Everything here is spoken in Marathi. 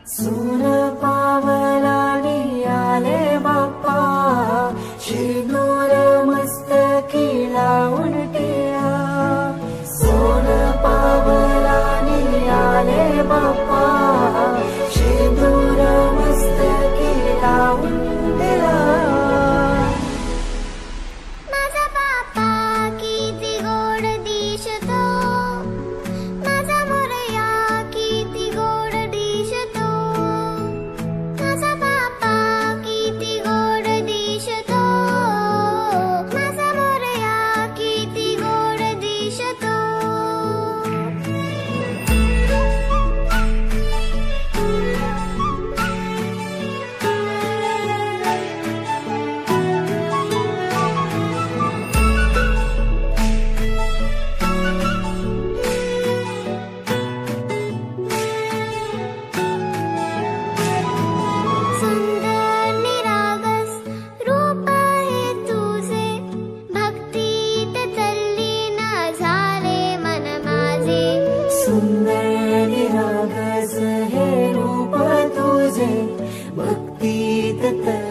सून पावलानी आले बाप्पा, शिरदूर मस्तकी लावून टिया. सोन पावलानी आले बाप्पा, शिरदूर मस्तकी लावून टिया. माझा बाप्पा किती गोड दिसतो, माझा मोरया किती गोड दिसतो. माझा बाप्पा किती गोड दिसतो, माझा मोरया किती गोड दिसतो. सुंदर निरागस रूप आहे तुझे, भक्तीत तल्लीन झाले मन माझे. सुंदर निरागस हे रूप तुझे, भक्तीत